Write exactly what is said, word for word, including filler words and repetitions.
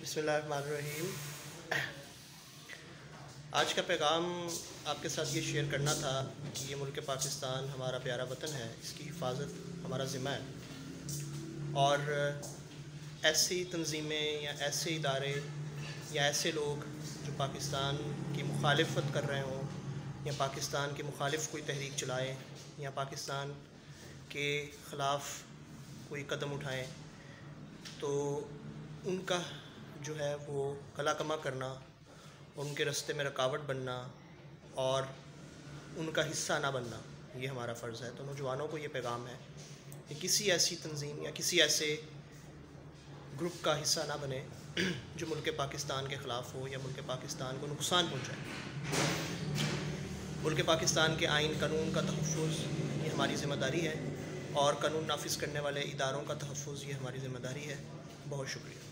बिस्मिल्लाहिर्रहमानिर्रहीम। आज का पैगाम आपके साथ ये शेयर करना था कि ये मुल्क पाकिस्तान हमारा प्यारा वतन है, इसकी हिफाजत हमारा ज़िम्मा है। और ऐसी तंजीमें या ऐसे इदारे या ऐसे लोग जो पाकिस्तान की मुखालिफत कर रहे हों या पाकिस्तान के मुखालिफ कोई तहरीक चलाएँ या पाकिस्तान के ख़िलाफ़ कोई कदम उठाएँ, तो उनका जो है वो कला कमा करना, उनके रास्ते में रुकावट बनना और उनका हिस्सा ना बनना, ये हमारा फ़र्ज़ है। तो नौजवानों को ये पैगाम है कि किसी ऐसी तंजीम या किसी ऐसे ग्रुप का हिस्सा ना बने जो मुल्क पाकिस्तान के ख़िलाफ़ हो या मुल्क पाकिस्तान को नुकसान पहुँचाए। मुल्क पाकिस्तान के आइन कानून का तहफ़्फ़ुज़ ये हमारी ज़िम्मेदारी है और कानून नाफिज़ करने वाले इदारों का तहफ़्फ़ुज़ ये हमारी ज़िम्मेदारी है। बहुत शुक्रिया।